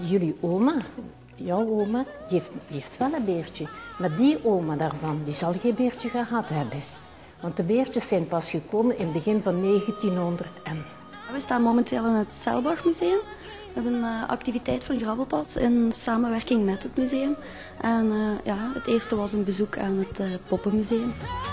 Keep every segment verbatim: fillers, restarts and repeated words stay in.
jullie oma, jouw oma, die heeft, die heeft wel een beertje. Maar die oma daarvan, die zal geen beertje gehad hebben. Want de beertjes zijn pas gekomen in het begin van negentienhonderd en... We staan momenteel in het Zeilbachmuseum. We hebben een activiteit voor Grabbelpas in samenwerking met het museum. En uh, ja, het eerste was een bezoek aan het uh, Poppenmuseum.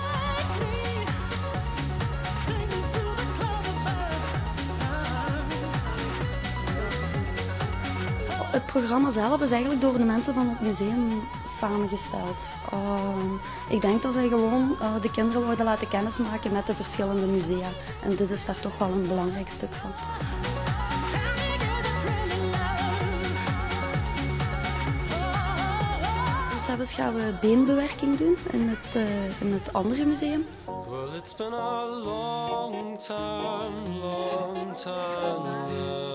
Het programma zelf is eigenlijk door de mensen van het museum samengesteld. Uh, ik denk dat zij gewoon uh, de kinderen wilden laten kennismaken met de verschillende musea. En dit is daar toch wel een belangrijk stuk van. Zelfs gaan we beenbewerking doen in het, uh, in het andere museum. Well, it's been a long time, long time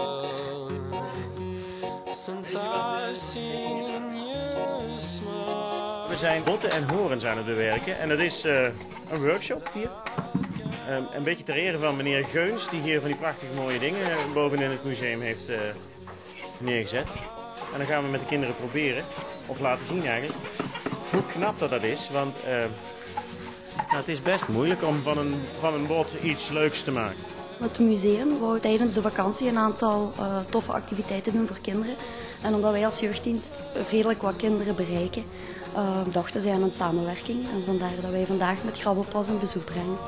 since I've seen you smile. We zijn botten en horens aan het bewerken en dat is uh, een workshop hier. Um, een beetje ter ere van meneer Geuns, die hier van die prachtige mooie dingen bovenin het museum heeft uh, neergezet. En dan gaan we met de kinderen proberen, of laten zien eigenlijk, hoe knap dat, dat is. Want uh, nou, het is best moeilijk om van een, van een bot iets leuks te maken. Het museum wou tijdens de vakantie een aantal uh, toffe activiteiten doen voor kinderen. En omdat wij als jeugddienst redelijk wat kinderen bereiken, uh, dachten zij aan een samenwerking. En vandaar dat wij vandaag met Grabbelpas een bezoek brengen.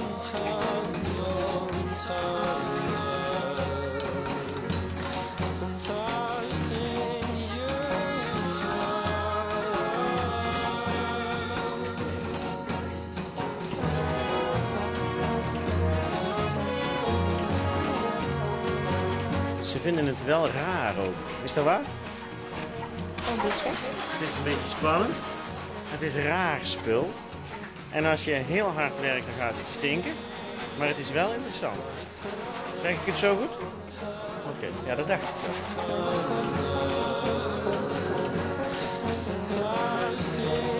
Ze vinden het wel raar ook. Is dat waar? Een beetje. Het is een beetje spannend. Het is raar spul. En als je heel hard werkt, dan gaat het stinken. Maar het is wel interessant. Zeg ik het zo goed? Oké, okay. Ja, dat dacht ik wel.